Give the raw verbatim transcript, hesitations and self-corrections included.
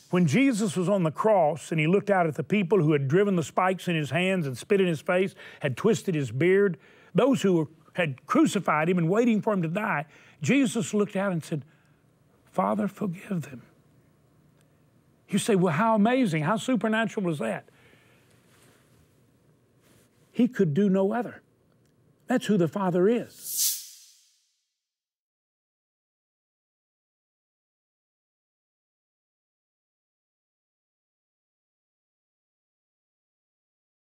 When Jesus was on the cross and he looked out at the people who had driven the spikes in his hands and spit in his face, had twisted his beard, those who were, had crucified him and waiting for him to die, Jesus looked out and said, Father, forgive them. You say, well, how amazing, how supernatural is that? He could do no other. That's who the Father is.